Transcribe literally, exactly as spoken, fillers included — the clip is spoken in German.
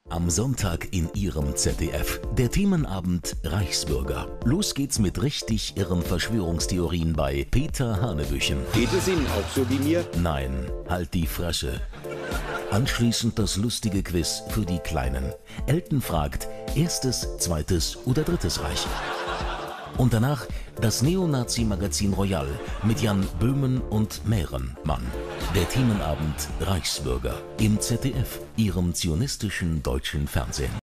Am Sonntag in Ihrem Z D F. Der Themenabend Reichsbürger. Los geht's mit richtig irren Verschwörungstheorien bei Peter Hanebüchen. Geht es Ihnen auch so wie mir? Nein, halt die Fresse. Anschließend das lustige Quiz für die Kleinen. Elton fragt, erstes, zweites oder drittes Reich? Und danach das Neonazi-Magazin Royal mit Jan Böhmen und Mährenmann. Der Themenabend Reichsbürger im Z D F, Ihrem zionistischen deutschen Fernsehen.